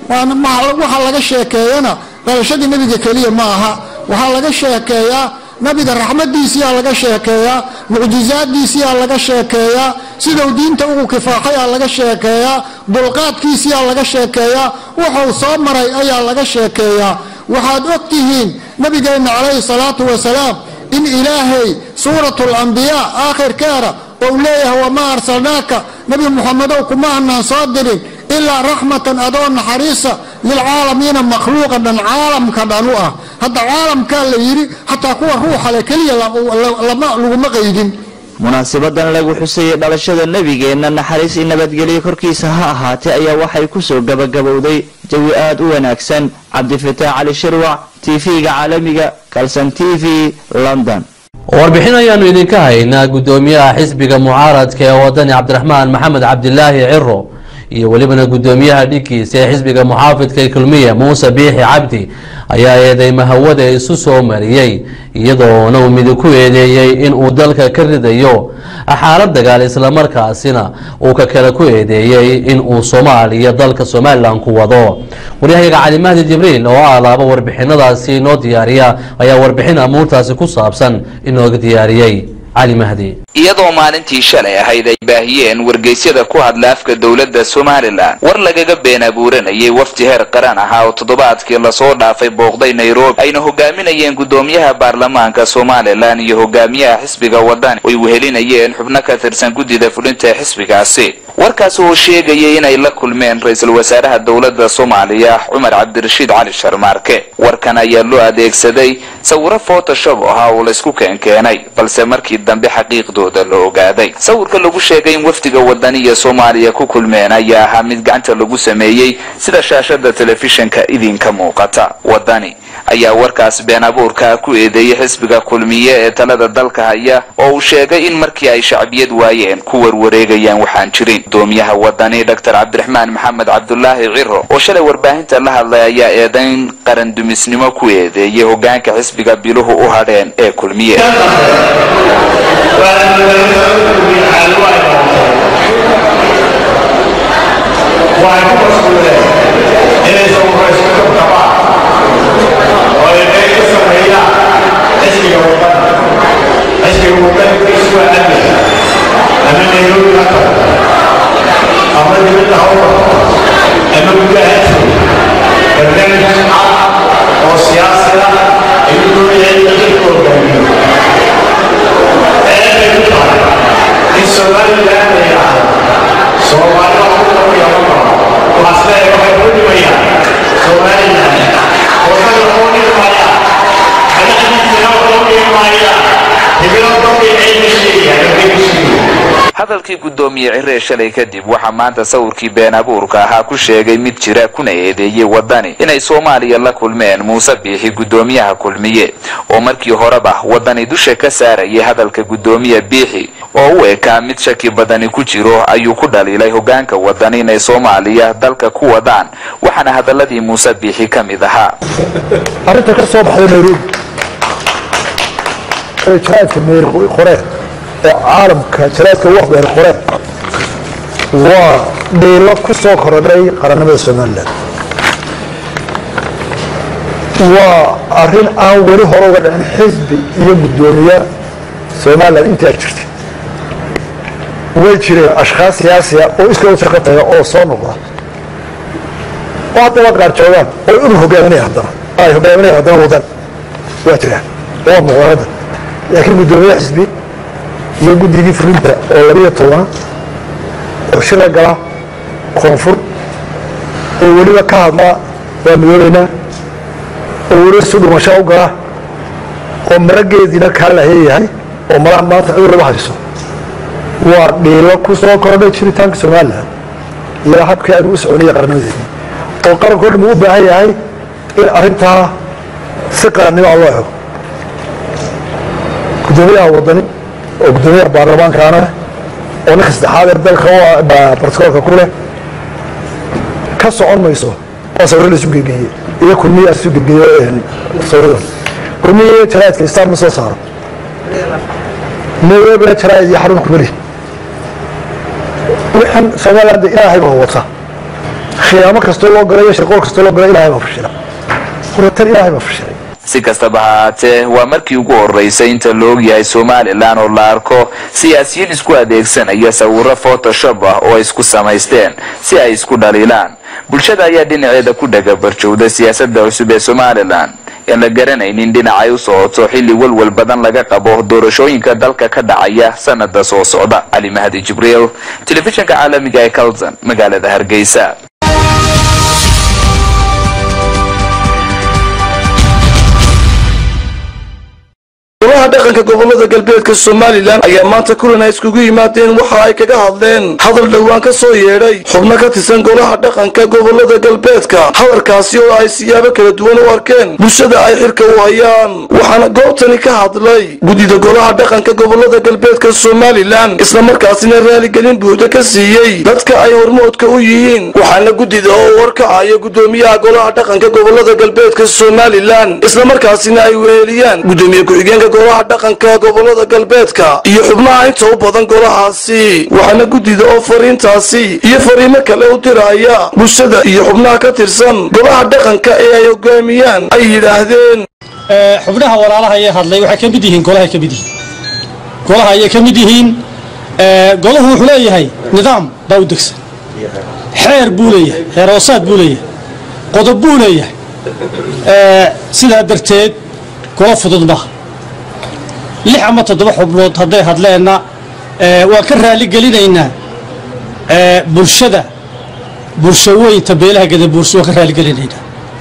waxa laga sheekeeyana dhalashadii nabiga kaliya ma aha waxa laga sheekeeyaa nabiga raxmadiisa laga sheekeeyaa mucjizaadiisa laga sheekeeyaa sidoo diinta ugu kifaaxay laga sheekeeyaa dulqaadkiisa laga sheekeeyaa wuxuu soo maray ayaa laga sheekeeyaa waxaad ogtihiin nabigeena calayhi salaatu wasalaam in ilaahay suuratul anbiya aakhirkeeda oo leeyahay wama arsalnaaka nabi muxamedow kuma aanan soo dirin ilaa raxmatan adoo naxariisa lilcaalamiina makhluuqa dhan caalamka dhan u ah hadda caalamka la yiri hataa kuwa ruuxa la kaliya lama laguma qaydin munaasabadan lagu xusayay dhalashada nabigeena naxariis iyo nabadgelyo korkiisa ha ahaatee ayaa waxay ku soo gabagabowday jawi aad u wanaagsan cabdifataax cali shirwac tv-ga caalamiga kalsan t v london warbixin ayaanu idinka haynaa gudoomiyaha xisbiga mucaaradka ee wadani cabdiraxmaan maxamed cabdilaahi ciro iyo walibana gudoomiyaha dhigiisa ee xisbiga muxaafidka kulmiye muuse biixi cabdi ayaa eedeyma hawada isu soo mariyay iyadoona uu mid ku eedeeyay in uu dalka ka ridayo xaalad dagaal isla markaasina uu ka kala ku eedeeyay in uu Soomaaliya dalka Soomaaliland ku wado wariyaha Cali Mahdi Jibriil oo alaaba warbixinadaasi noo diyaariya ayaa warbixin amuurtaasi ku saabsan inoo diyaariyay علي مهدي iyadoo maalintii shalay ahayd ay baahiyeen wargeysyada ku hadla afka dawladda Soomaaliland war lagaga been abuuranayay wafdi heer qaran ah oo toddobaadkii la soo dhaafay booqday Nairobi ayna hogaaminayeen gudoomiyaha baarlamaanka Soomaaliland iyo hogaamiyaha xisbiga wadani oo ay wehelinayeen xubno ka tirsan gudida fulinta xisbigaasi warkaas oo sheegayay inay la kulmeen ra'iisul wasaaraha dawladda Soomaaliya Umar Cabdirashiid Cali Sharmaarke warkan ayaa loo adeegsaday sawirro photoshop ah oo la isku keenay balse markii dambe xaqiiqdooda la ogaaday sawirka lagu sheegay in wafdiga wadaniga Soomaaliya ku kulmeen ayaa ahaa mid gacanta lagu sameeyay sida shaashada telefishinka idinka muuqata wadani ayaa warkaas been abuurka ku eedeeyay xisbiga kulmiye ee talada dalka haya oo uu sheegay in markii ay shacbiyad waayeen ku warwareegayaan waxaan jirin doomiyaha wadani Dr Cabdiraxmaan Maxamed Cabdulaahi Ciro oo shalay warbaahinta la hadlay ayaa eedayn qaran dumisnimo ku eedeeyay hogaanka xisbiga biluhu u hadheen ee kulmiye أما hadalkii gudoomiye ciree shalay kadib waxaa maanta sawirkii been abuurka ahaa ku sheegay mid jira kuna eedeeyey wadani inay Soomaaliya la kulmeen Muuse Biixi gudoomiyaha kulmiye oo markii horeba wadani dusha ka saarayay hadalka gudoomiye Biixi oo uu ekaa mid shaki badani ku jiro ayuu ku dhaliilay hogaanka wadani inay Soomaaliya dalka ku wadaan waxaana hadaladii Muuse Biixi kamid ahaa arinta ka soo baxday Nairobi ee jaraadka meer qoree ee caalamka jaraadka wax beer qoree waa deelo ku soo korodhay qaranimada Soomaaliland waa arrin aan weli hore uga dhicin xisbi iyo gudoomiye Soomaaliland inta jirtay way jireen ashkhas siyaasi oo iska u shaqeeya oo soo noqda waxa qaar joogan oo uu hogaaminaya hadana ay hogaaminaya hadana wadan waa jiraan waa muqarrad laakiin gudoomiye xisbi iyo guddigii fulinta oo labiyo toban oo shirka gala koonfur oo weliba ka hadla waa midoobeyna oo weliba soo dhumasho u gala oo marageedina ka lahayahay oo mara maanta cudur la hayso waa dhiilo ku soo kordhay jiritaanka Soomaaliland iyo habka ay u soconayeen qarnimadii oo qarankood uu u baahan yahay in arrinta si qarannimo loo helo gudoomiyaha wadani oo gudoomiyaha baarlamaanka ana oo nix saddexaad ee dalka waa bartkoolka ku leh ka socon mayso oo sawir la isugu geeyay iyo kulmiye isugu geeyay sawirada kulmiye jaraadka istaam soo saaro Nairobi jaraad iyo xarun kulmiye waxaan Soomaaliland ilaahay baa wata khiyaamo kasta loo galay shaqo kasta loo galay ilaahay baa fashilay quratan ilaahay baa fashilay si kastaba haatee waa markii ugu horeysay inta loo yahay Soomaaliland oo la arko siyaasiyiin isku adeegsanaya sawirro Photoshop ah oo isku samaysteen si ay isku dhaliilaan bulshada ayaa dhinaceeda ku dhaga barjowda siyaasadda cusub ee Soomaaliland in la garanaynin dhinacay u socoto xilli walwal badan laga qabo doorashooyinka dalka ka dhacaya sanada soo socda. Ali Mahdi Jibril, telefishinka caalamiga ee Kalsan, magaalada Hargeysa. golaha dhaqanka gobolada galbeedka Soomaaliland ayaa maanta kulan ay iskugu yimaadeen waxa ay kaga hadleen hadal dhawaan ka soo yeedhay xubno ka tirsan golaha dhaqanka gobolada galbeedka hadalkaasi oo ay siyaabo kala duwan u arkeen bulshada ay xirka u hayaan waxaana goobtani ka hadlay gudida golaha dhaqanka gobolada galbeedka Soomaaliland isla markaasina raaligelin buuxda ka siiyay dadka ay hormoodka u yihiin waxaana gudida oo warkacaya gudoomiyaha golaha dhaqanka gobolada galbeedka Soomaaliland isla markaasina ay weeliyaan gudoomiye ku-xigeenka golaha dhaqanka gobolada galbeedka iyo xubnaha inta u badan golahaasi waxaana gudida oo fariintaasi iyo fariimo kale u diraya bulshada iyo xubnaha ka tirsan golaha dhaqanka ee ay hogaamiyaan ay yidhaahdeen xubnaha walaalaha ee hadlay waxay ka mid yihiin golaha ka mid yihiin golaha ay ka mid yihiin golahu wuxuu leeyahay nidaam baa u degsan xeer buu leeyahay xeer hoosaad buu leeyahay qodob buu leeyahay sidaa darteed gola fudud maaha lix ama toddoba xubnood hadday hadleenna waan ka raali gelinaynaa bulshada bulshooyinta beelaha gadabuursi waan ka raali gelinaynaa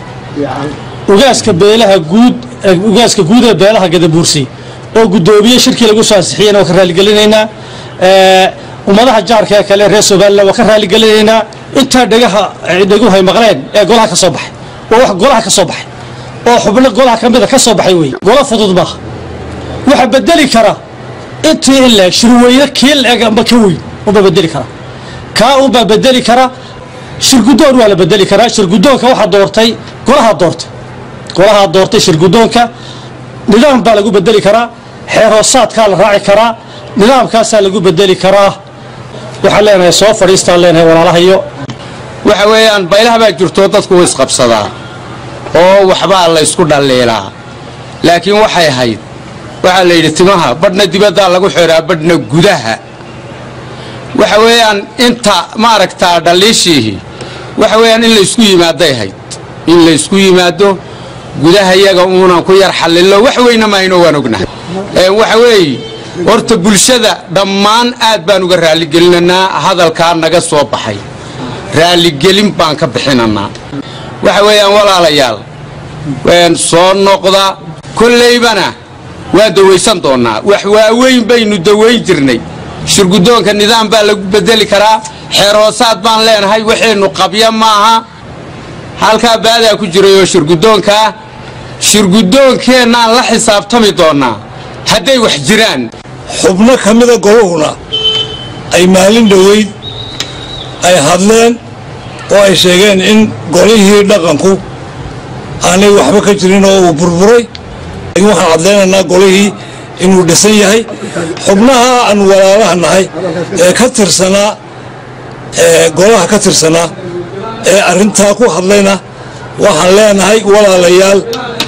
ugaaska beelaha guud ugaaska guud ee beelaha gadabuursi oo gudoomiye shirkii lagu soo ansixiyayna waan ka raali gelinaynaa ummadaha jaarka kale reer Soomaaliland waan ka raali gelinaynaa inta dhagaha dhagu hay maqleen ee golaha ka soo baxay oo wax golaha ka soo baxay oo xubno golaha kamid ah ka soo baxay way gola fudud ma waxa bedeli kara intii la shirweyne kiil ama ka weyn oo bedeli kara ka oo bedeli kara shirgudoon wala bedeli kara shirgudoonka waxa doortay golaha doortay golaha doortay shirgudoonka nidaam baa lagu bedeli kara xeeroosaadka la raaci kara nidaamkaas lagu bedeli kara waxa leenahay soo fariistaan leenahay walaalahayo waxa weeyaan baylaha baa jirto dadku way isqabsadaa oo waxba la isku dhaleelaa laakiin waxay ahayd waxa la yiri timaha badhna dibadda lagu xiraa badhna gudaha waxa weeyaan inta ma aragtaa dhaliishii waxa weeyaan in la isku yimaado yahay in la isku yimaado gudaha iyaga uuna ku yar xalilo wax weyna ma aynu waan ognahay ee waxa weey horta bulshada dhammaan aad baan uga raali gelinanaa hadalka naga soo baxay raali gelin baan ka bixinanaa waxa weeyaan walaalayaal waan soo noqda kuleybana waa daweysan doonaa wax waaweyn baynu daweyn jirnay shirgudoonka nidaam baa lagu bedeli karaa xeer hoosaad baan leenahay waxaynu qabya maaha halkaa baadaa ku jirayoo shirgudoonkaa shirgudoonkeenaan la xisaabtami doonaa hadday wax jiraan xubno ka mida goluhuna ay maalin dhoweyd ay hadleen oo ay sheegeen in golihii dhaqanku aanay waxba ka jirin oo uu burburay laakiin waxaan cadlaynaynaa golihii inuu dhisan yahay xubnaha aan walaalaha nahay ee ka tirsanaa ee golaha ka tirsanaa ee arrintaa ku hadlayna waxaan leenahay walaalayaal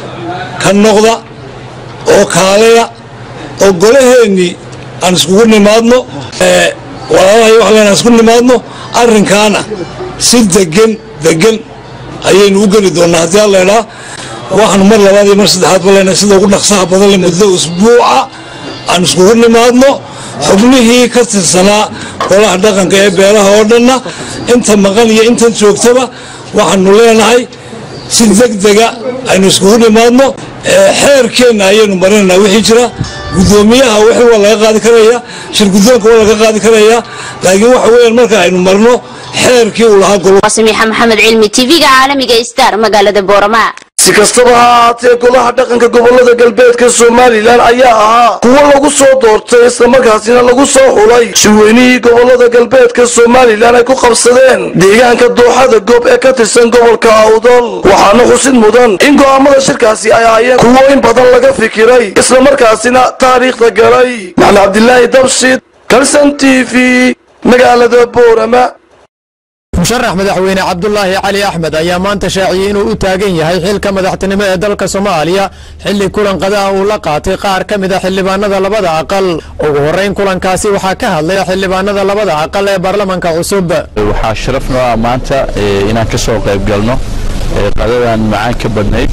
ka noqda oo kaaleya oo golaheennii aan iskugu nimaadno walaalahay waxaan leenahay isku nimaadno arrinkaana si degan degan ayaynu u geli doonnaa haddii alla idhaa waxaanu mar labaad iyo mar saddexaad ba leenahay sida ugu dhaqsaha badan le muddo usbuuca aan iskugu nimaadno xubnihii ka tirsanaa golaha dhaqanka ee beelaha oo dhanna inta maqan iyo intan joogtaba waxaanu leenahay si degdega aynu iskugu nimaadno xeerkeenna ayaynu marinaynaa wixii jira gudoomiyaha wixii waa laga qaadi karayaa shirgudoonka waa laga qaadi karayaa laakiin waxa weeyaan marka aynu marno xeerkii uu lahaa golo samiixa maxamed cilmi tv-ga caalamiga star magaalada boorama si kastaba ha ahaatee golaha dhaqanka gobolada galbeedka somalilan ayaa ahaa kuwo lagu soo doortay islamarkaasina lagu soo xulay shirweynihii gobolada galbeedka somalilan ay ku qabsadeen deegaanka dooxada goob ee ka tirsan gobolka awdal waxaana xusid mudan in go'aamada shirkaasi ay ahaayeen kuwo in badan laga fikiray islamarkaasina taariikhda galay maxamed cabdilaahi dabshid kalsan t v magaalada boorama musharax madaxweyne cabdulaahi cali axmed ayaa maanta shaaciyey inuu u taagan yahay xilka madaxtinimo ee dalka soomaaliya xilli kulan qadaha uu la qaatay qaar ka mid a xildhibaanada labada aqal ugu horeyn kulankaasi waxaa ka hadlay xildhibaanada labada aqal ee baarlamanka cusub waxaa sharaf noo ah maanta inaan ka soo qayb galno qadadan macaan ka badnayd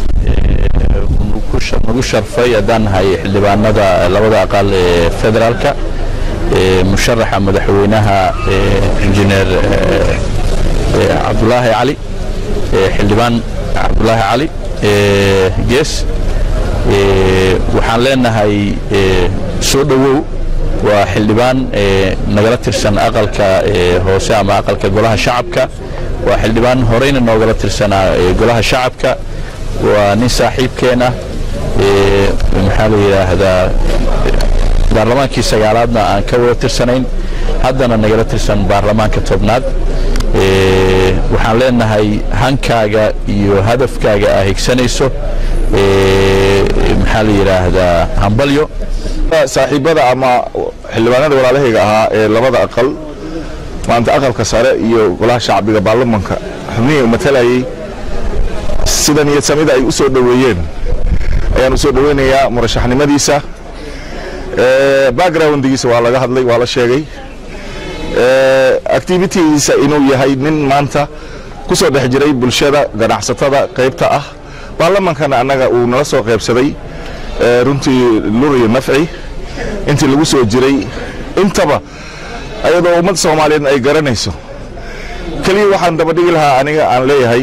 nagu sharfay haddaan nahay xildhibaanada labada aqal ee federaalka musharaxa madaxweynaha injineer cabdulaahi cali xildhibaan cabdulaahi cali gees waxaan leenahay soo dhowow waa xildhibaan nagala tirsan aqalka hoose ama aqalka golaha shacabka waa xildhibaan horeyna noogala tirsanaa golaha shacabka waa nin saaxiibkeena maxaa la yidhaahdaa baarlamaankii sagaalaadna aan ka wada tirsanayn haddana nagala tirsan baarlamaanka tobnaad waxaan leenahay hankaaga iyo hadafkaaga aa higsanayso maxaa la yidhaahdaa hambalyo saaxiibada ama xildhibaanada walaalahayga ahaa ee labada aqal maanta aqalka sare iyo golaha shacbiga baarlamanka xubnihii u matalayay sida niyad samida ay u soo dhoweeyeen ayaan u soo dhoweynayaa murashaxnimadiisa backgroundgiisa waa laga hadlay waa la sheegay activitidiisa inuu yahay nin maanta ku soo dhex jiray bulshada ganacsatada qaybta ah baarlamankana annaga uu nala soo qaybsaday runtii lur iyo nafci intii lagu soo jiray intaba ayadoo ummadda soomaaliyeed ay garanayso keliya waxaan daba dhigi lahaa aniga aan leeyahay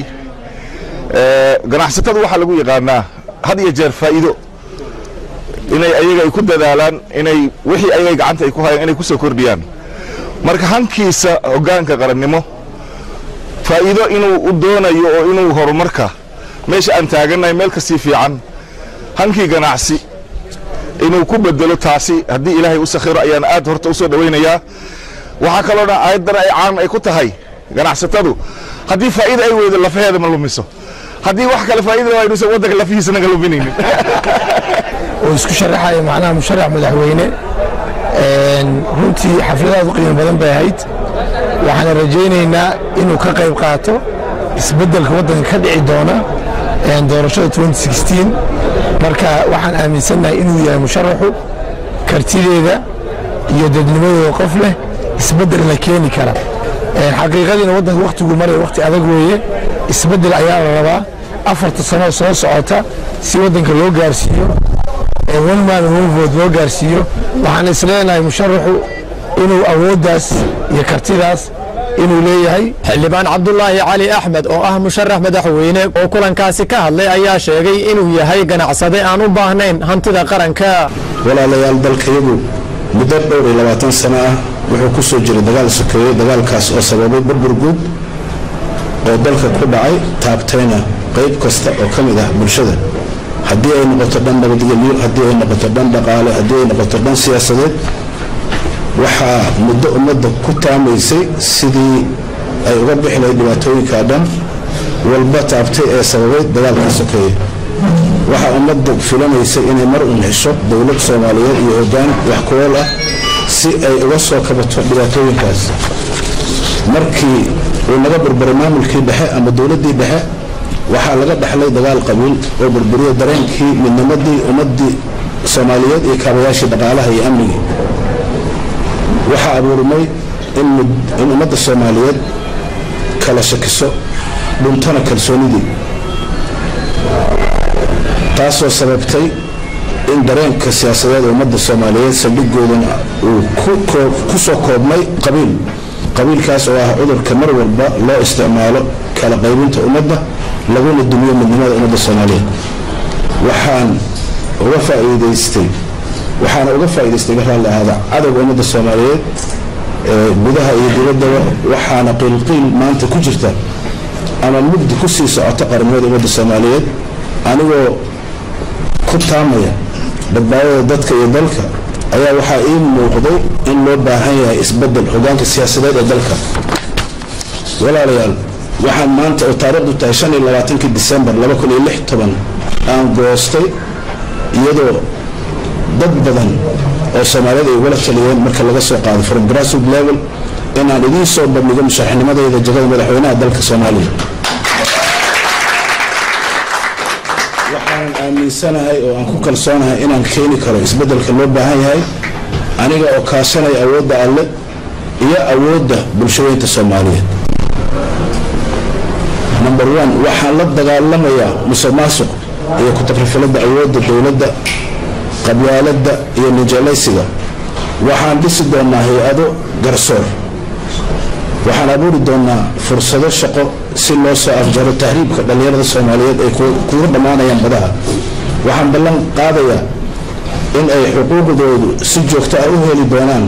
ganacsatada waxaa lagu yaqaanaa had iyo jeer faa'iido inay ayaga ay ku dadaalaan inay wixii ayaga gacanta ay ku hayaan inay ku soo kordhiyaan marka hankiisa hoggaanka qarannimo faa'iido inuu u doonayo oo inuu horumarka meesha aan taagannahay meel kasii fiican hankii ganacsi inuu ku bedelo taasi haddii ilaahay u sakhiro ayaan aad horta u soo dhowaynayaa waxaa kaloo dhan aayaddana ay caan ay ku tahay ganacsatadu haddii faa'iida ay weydo lafaheeda ma lumiso haddii wax kale faa'iida waynuusan waddanka lafihiisa naga luminaynin oo isku sharaxaya macnaha musharax madaxweyne runtii xafladaad u qiimo badan bay ahayd waxaana rajaynaynaa inuu ka qayb qaato isbeddelka waddanka ka dhici doona doorashada marka waxaan aaminsannahay inuu yahay musharaxu kartideeda iyo dadnimadooda qof leh isbeddel la keeni kara xaqiiqadiina waddanka wakhtiguu maraya wakhti adag weeye isbeddel ayaa la rabaa afarta sano soo socota si waddanka loo gaarsiiyo one man one vote loo gaarsiiyo waxaan isleenahay musharaxu inuu awooddaas iyo kartidaas inuu leeyahay xildhibaan cabdulaahi cali axmed oo ah musharax madaxweyne oo kulankaasi ka hadlay ayaa sheegay inuu yahay ganacsade aan u baahnayn hantida qaranka walaalayaal dalkayagu muddo dhowr iyo labaatan sano ah wuxuu ku soo jiray dagaal sokeeye dagaalkaas oo sababay burbur guud oo dalka ku dhacay taabtayna qayb kasta oo ka mid ah bulshada haddii ay noqoto dhan nabadgelyo haddii ay noqoto dhan dhaqaale haddii ay noqoto dhan siyaasadeed waxaa muddo ummadda ku taamaysay sidii ay uga bixi lahayd dhibaatooyinka dhan walba taabtay ee sababay dagaalka sokeeye waxaa ummadda filanaysay inay mar un hesho dowlad soomaaliyeed iyo hoggaan wax ku ool ah si ay uga soo kabato dhibaatooyinkaas markii uu naga burburay maamulkii dhexe ama dowladdii dhexe waxaa laga dhaxlay dagaal qabiil oo burburiya dareenkii midnimadii ummaddii soomaaliyeed iyo kaabayaashii dhaqaalaha iyo amnigii waxaa abuurmay in ummadda soomaaliyeed kala shakiso dhuntana kalsoonidii taasoo sababtay in dareenka siyaasadeed ummadda soomaaliyeed saldhigoodana uu ku soo koobmay qabiil qabiilkaas oo ah cudurka mar walba loo isticmaalo kala qaybinta ummadda laguna dumiyo midnimada ummadda soomaaliyeed waxaan uga faa'iidaystay waxaana uga faa'iidaystay ka raalli ahaada cadowga ummadda soomaaliyeed ee gudaha iyo dibaddaba waxaana qiilqiil maanta ku jirta ama mugdi ku sii socota qaranimada ummadda soomaaliyeed anigoo ku taamaya badbaadada dadka iyo dalka ayaa waxaa ii muuqday in loo baahan yahay isbeddel hoggaanka siyaasadeed ee dalka walaalayaal waxaan maanta oo taariikhdu tahay shan iyo labaatankii disembar laba kun iyo lix toban aan goostay iyadoo dad badan oo soomaaliyeed ay ugala taliyeen marka laga soo qaado from grassroot level inaan idiin soo bandhigo musharaxnimadayda jagada madaxweynaha dalka soomaaliya waxaanan aaminsanahay oo aan ku kalsoonahay inaan keeni karo isbeddelka loo baahan yahay aniga oo kaashanaya awoodda alle iyo awoodda bulshooyinta soomaaliyeed number one waxaan la dagaalamayaa musuqmaasuq iyo ku-takrifalada awoodda dowladda qabyaaladda iyo nijalaysiga waxaan dhisi doonaa hay-ado garsoor waxaan abuuri doonaa fursado shaqo si loo soo afjaro tahriibka dhallinyarada soomaaliyeed ay kuga dhammaanayaan badaha waxaan ballan qaadayaa in ay xuquuqdoodu si joogto ah u heli doonaan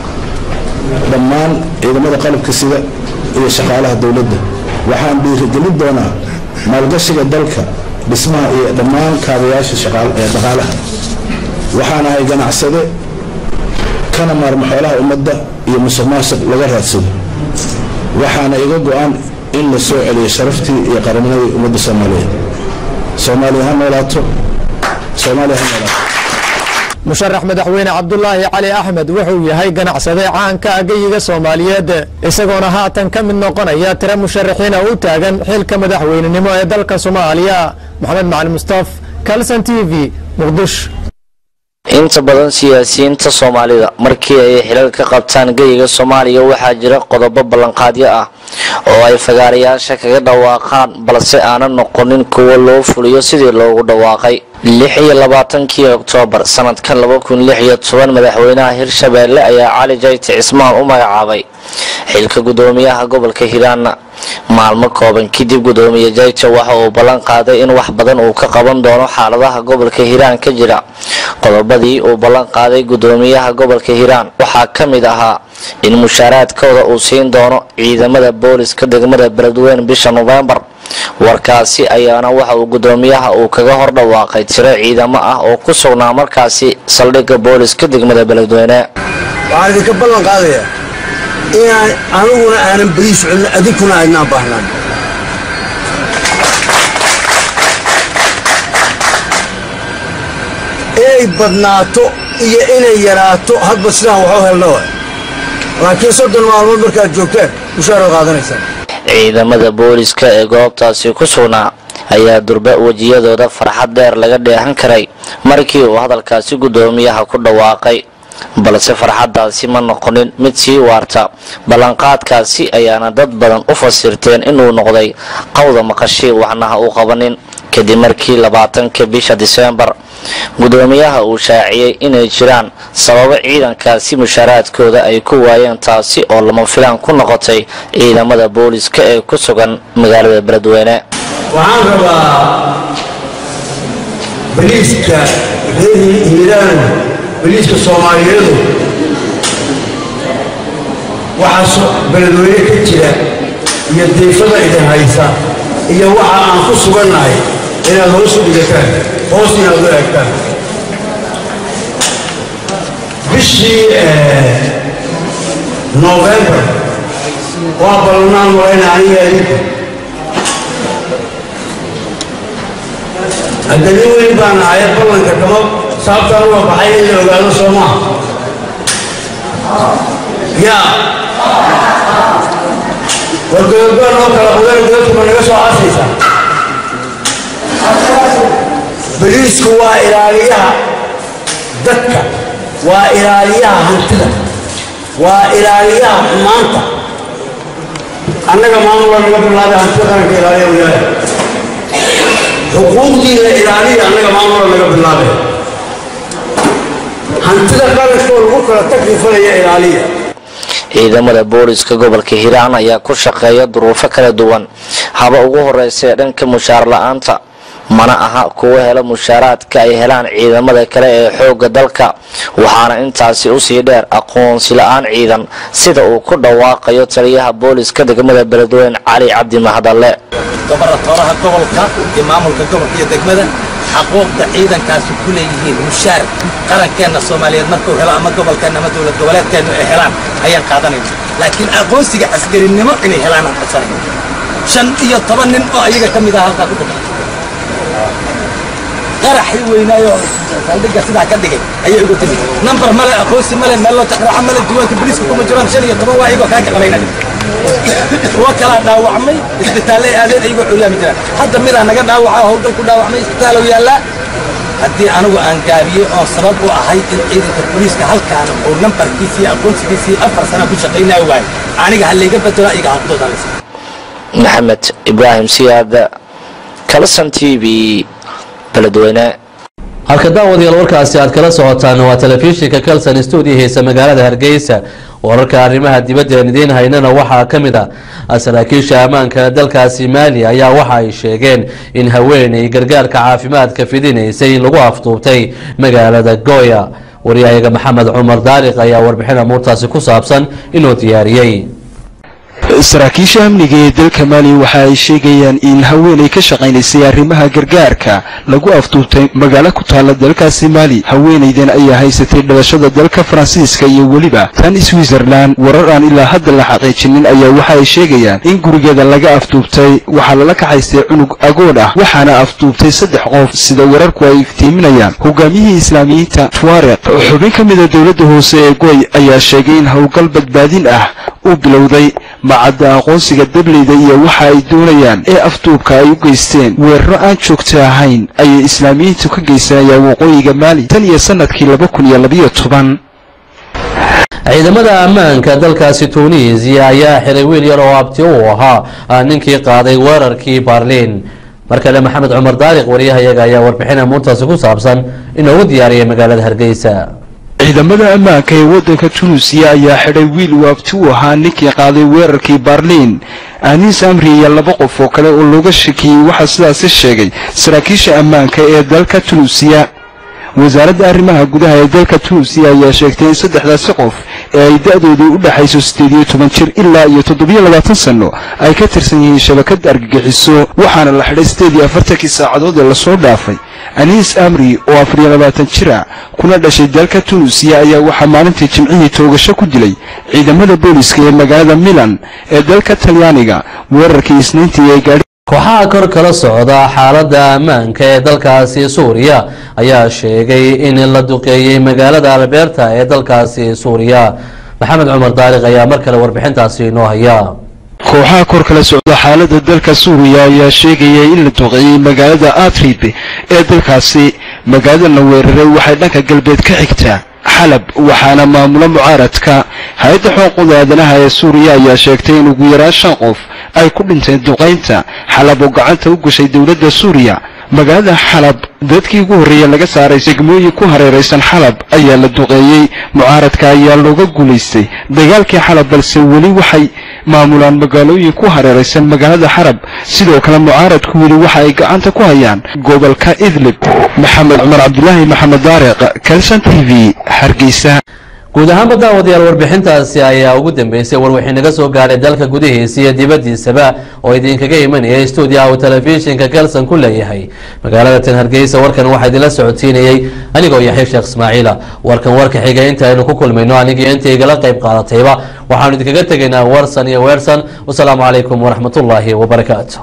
dhammaan ciidamada qalabka sida iyo shaqaalaha dowladda waxaan dhiirigelin doonaa maalgashiga dalka dhismaha iyo dhammaan kaabayaasha dhaqaalaha waxaan ahay ganacsade kana maarmo xoolaha ummadda iyo musuqmaasuq laga raadsado waxaana iga go-an in la soo celiyo sharaftii iyo qarannimadii ummadda soomaaliyeed soomaaliya ha noolaato soomaaliya ha noolaato musharax madaxweyne cabdulaahi cali axmed wuxuu yahay ganacsade caanka ah geyiga soomaaliyeed isagoona haatan ka mid noqonaya tiro musharaxiina u taagan xilka madaxweynenimo ee dalka soomaaliya maxamed macalin mustaf kalson t v muqdisho inta badan siyaasiyiinta soomaalida markii ay xilal ka qabtaan geyiga soomaaliya waxaa jira qodobo ballanqaadyo ah oo ay fagaarayaasha kaga dhawaaqaan balse aanan noqonin kuwo loo fuliyo sidii loogu dhawaaqay lix iyo labaatankii oktoobar sanadkan laba kun lix iyo toban madaxweynaha hirshabeelle ayaa cali jayti cismaan u magacaabay xilka gudoomiyaha gobolka hiiraan maalmo kooban kadib gudoomiye jayti waxa uu ballan qaaday in wax badan uu ka qaban doono xaaladaha gobolka hiiraan ka jira qodobadii uu ballan qaaday gudoomiyaha gobolka hiiraan waxaa ka mid ahaa in mushaaraadkooda uu siin doono ciidamada booliska degmada beledweyne bisha November warkaasi ayaana waxa uu gudoomiyaha uu kaga hor dhawaaqay tiro ciidamo ah oo ku sugnaa markaasi saldhigga booliska degmada beledweyne waxaan idinka ballan qaadayaa inaan aniguna aanan bariis celin adinkuna aadnaan baahnaan inay badnaato iyo inay yaraato hadba sidaan waxu helna waay laakiin soddon maalmood markaad joogtaan mushaaraad qaadanaysaan ciidamada booliska ee goobtaasi ku sugnaa ayaa durba wajiyadooda farxad dheer laga dheehan karay markii uu hadalkaasi gudoomiyaha ku dhawaaqay balse farxadaasi ma noqonin mid sii waarta ballanqaadkaasi ayaana dad badan u fasirteen inuu noqday qowda maqashii waxnaha u qabanin kadib markii labaatanka bisha Diseembar gudoomiyaha uu shaaciyay inay jiraan sababo ciidankaasi mushaaraadkooda ay ku waayeen taasi oo lama filaan ku noqotay ciidamada booliska ee ku sugan magaalada Beledweyne waxaan rabaa booliska hiiraan booliska Soomaaliyeed waxaas beledweyne ka jira iyo deefada idin haysa iyo waxa aan ku sugannahay inaad hoos u dhigataan hoos inaad u eegtaan bishii november waa ballanaan walayna aniga idinku haddani weyn baan ahay ballanka kama sababtaan uga baxay in la ogaado soo maaha yaa war gobolgool noo kala qudan gobolka ma naga soo caasaysaa boliisku waa ilaaliyaha dadka waa ilaaliyaha hantida waa ilaaliyaha maanta annaga maamula naga bilaabay hantida qaranka ilaaliya u yahay xuquuqdiina ilaaliya annaga maamula naga bilaabay hantida qaranka oo lagu kala taklifalaya ilaaliya ciidamada booliska gobolka hiiraan ayaa ku shaqeeya duruufo kala duwan haba ugu horeysa ee dhanka mushaar la-aanta mana aha kuwa hela mushaaraadka ay helaan ciidamada kale ee xooga dalka waxaana intaasi usii dheer aqoonsi la-aan ciidan sida uu ku dhawaaqayo taliyaha booliska degmada beledweyne cali cabdi mahadalle gobaratoraha gobolka iyo maamulka gobolka iyo degmada xaquuqda ciidankaasi ku leeyihiin mushaar qarankeena Soomaaliyeed markuu helo ama gobolkeena ama dawlad goboleedkeena ay helaan ayaan qaadanayna laakiin aqoonsiga askarinimo inay helaan aan codsanayna shan iyo toban nin oo ayaga kamid ah halka ku dhigay qaraxi weynaayo saldhiga sidaa ka dhigay ayay ugu timid number male aqoonsi male meel loo taqraaca male diiwaanka booliiska kuma jiraan shan iyo toban waa ayagoo kaa qabanayna kuwa kala dhaawacmay isbitaalay aadeen ayagoo culiyaami jiraan hadda midaa naga dhaawaca howlgal ku dhaawacmay isbitaalow yaallaa haddii anigu aan gaabiyey oon sabab u ahay in ciidanka booliiska halkaan uu nambarkiisii aqoonsigiisii afar sana ku shaqaynaayo waayo aniga ha layga bedelo ayaga haqdoodanaysa maxamed ibraahim siyaad kalson t v beledweyne halka daawadayaal warkaasi aad kala socotaan waa telefishinka kalson stuudiyahiisa magaalada hargeysa wararka arrimaha dibadda aan idiin haynana waxaa ka mid ah saraakiisha ammaanka dalkaasi maali ayaa waxa ay sheegeen in haweeney gargaarka caafimaadka fidinaysay lagu afduubtay magaalada goya waryahayaga maxamed cumar daariq ayaa warbixin amuurtaasi ku saabsan inuu diyaariyey saraakiisha amniga ee dalka maali waxa ay sheegayaan in haweeney ka shaqaynaysay arrimaha gargaarka lagu afduubtay magaalo ku taala dalkaasi maali haweeneydan ayaa haysatay dhalashada dalka faransiiska iyo weliba tan switzerland warar aan ilaa hadda la xaqiijinin ayaa waxa ay sheegayaan in gurigeeda laga afduubtay waxaa lala kaxaystay cunug agoon ah waxaana afduubtay saddex qof sida wararku ay iftiiminayaan hogaamiyihii islaamiyiinta tuareg xubin ka mida dowladda hoose ee goy ayaa sheegay in howlgal badbaadin ah uu bilowday macadda aqoonsiga dableyda iyo waxa ay doonayaan ee afduubka ay u geysteen weeraro aan joogto ahayn ayay islaamiyiintu ka geysanayaan waqooyiga maali tan iyo sanadkii laba kun iyo labiyo toban ciidamada ammaanka dalkaasi Tunisia ayaa xiray wiil yar oo abti u ahaa ninkii qaaday weerarkii Berlin markale maxamed cumar daariq wariyahayaga ayaa warbixin amuurtaasi ku saabsan inuu diyaariyay magaalada Hargeysa ciidamada ammaanka ee waddanka Tunisia ayaa xiray wiil uu abti u ahaa ninkii qaaday weerarkii Berlin Anis Amri iyo laba qof oo kale oo looga shakiyay waxa sidaas sheegay saraakiisha ammaanka ee dalka Tunisia wasaaradda arrimaha gudaha ee dalka Tunisia ayaa sheegtay in saddexdaas qof ee ay da'doodu u dhaxayso sideed iyo toban jir ilaa iyo toddoba iyo labaatan sano ay ka tirsan yihiin shabakad argagixiso waxaana la xidhay sideed iyo afartan saacadood ee la soo dhaafay Anis Amri oo afar iyo labaatan jir ah kuna dhashay dalka Tunisia ayaa waxa maalintii Jimcihii toogasho ku dilay ciidamada booliska ee magaalada Milan ee dalka Talyaaniga weerarkii Isniintii ay gaadhay kooxaha kor kala socda xaaladda ammaanka ee dalkaasi Suuriya ayaa sheegay in la duqeeyay magaalada Alberta ee dalkaasi Suuriya maxamed cumar daariq ayaa mar kale warbixintaasi inoo haya kooxaha kor kala socda xaaladda dalka Suuriya ayaa sheegay in la duqeeyay magaalada Atrib ee dalkaasi magaalada la weeraray waxay dhanka galbeed ka xigtaa xalab waxaana maamula mucaaradka hay'adda xuquuqda aadanaha ee Suuriya ayaa sheegtay in ugu yaraan shan qof ay ku dhinteen duqeynta xalab oo gacanta u gashay dawladda Suuriya magaalada xalab dadkii ugu horeeyay laga saaray segmooyin ku hareeraysan xalab ayaa la duqeeyay mucaaradka ayaa looga guuleystay dagaalkii xalab balse weli waxay maamulaan magaalooyin ku hareeraysan magaalada xarab sidoo kale mucaaradku weli waxa ay gacanta ku hayaan gobolka Idlib maxamed cumar cabdullaahi maxamed daariq kalsan T V Hargeysa guud ahaanba daawadayaal warbixintaasi ayaa ugu dambeysay warwixii naga soo gaaray dalka gudihiisa iyo dibadiisaba oo idinkaga imanaya stuudiyaha uu telefishinka Kelson ku leeyahay magaalada tan Hargeysa. warkan waxaa idinla socodsiinayay anigoo Yaxya Sheekh Ismaaciila. warkan warka xiga inta aynu ku kulmayno aniga inta igala qayb qaadatayba waxaanu idinkaga tegaynaa warsan iyo weersan. wassalaamu calaykum waraxmatullaahi wabarakaatu.